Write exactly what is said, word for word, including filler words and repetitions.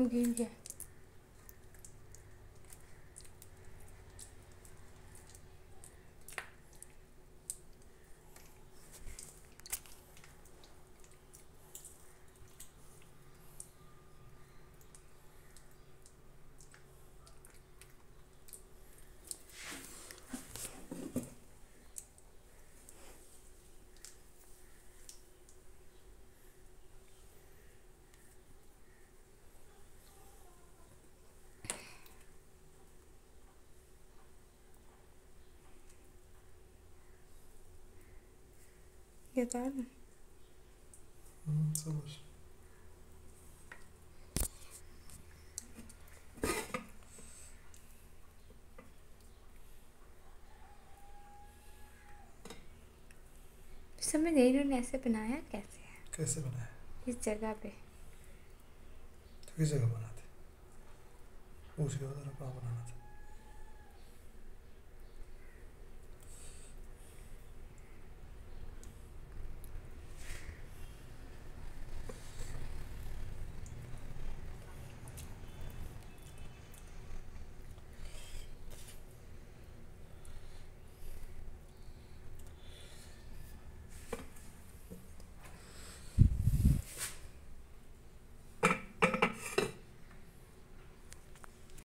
गिर गया। ये था ना। हम्म समझ। समझ नहीं इन्होंने ऐसे बनाया कैसे है कैसे बनाया? इस जगह पे। तो किस जगह बनाते? पूछ के बता रहा कहाँ बनाना था।